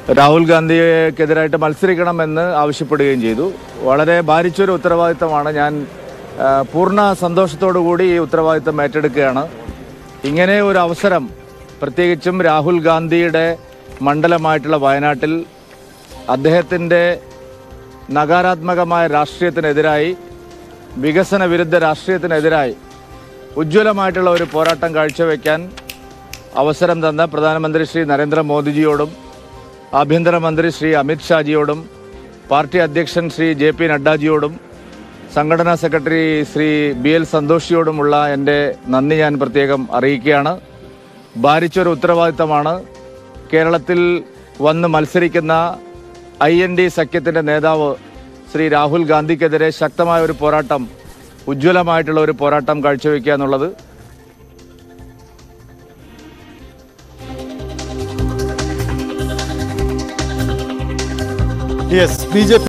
രാഹുൽ ഗാന്ധിക്കെതിരായിട്ട് മത്സരിക്കണമെന്ന് ആവശ്യപ്പെടുകയും ചെയ്തു. വളരെ ഭാരിച്ചൊരു ഉത്തരവാദിത്തമാണ്. ഞാൻ പൂർണ്ണ സന്തോഷത്തോടു കൂടി ഈ ഉത്തരവാദിത്തം ഏറ്റെടുക്കുകയാണ്. ഇങ്ങനെ ഒരു അവസരം, പ്രത്യേകിച്ചും രാഹുൽ ഗാന്ധിയുടെ മണ്ഡലമായിട്ടുള്ള വയനാട്ടിൽ അദ്ദേഹത്തിൻ്റെ നകാരാത്മകമായ രാഷ്ട്രീയത്തിനെതിരായി, വികസന വിരുദ്ധ രാഷ്ട്രീയത്തിനെതിരായി ഉജ്ജ്വലമായിട്ടുള്ള ഒരു പോരാട്ടം കാഴ്ചവെക്കാൻ അവസരം തന്ന പ്രധാനമന്ത്രി ശ്രീ നരേന്ദ്രമോദിജിയോടും ആഭ്യന്തരമന്ത്രി ശ്രീ അമിത് ഷാജിയോടും പാർട്ടി അധ്യക്ഷൻ ശ്രീ JP നഡ്ഡാജിയോടും സംഘടനാ സെക്രട്ടറി ശ്രീ BL സന്തോഷിയോടുമുള്ള എൻ്റെ നന്ദി ഞാൻ പ്രത്യേകം അറിയിക്കുകയാണ്. ഭാരിച്ചൊരു ഉത്തരവാദിത്തമാണ്. കേരളത്തിൽ വന്ന് മത്സരിക്കുന്ന IND സഖ്യത്തിൻ്റെ നേതാവ് ശ്രീ രാഹുൽ ഗാന്ധിക്കെതിരെ ശക്തമായ ഒരു പോരാട്ടം, ഉജ്ജ്വലമായിട്ടുള്ള ഒരു പോരാട്ടം കാഴ്ചവെക്കുക എന്നുള്ളത്. BJP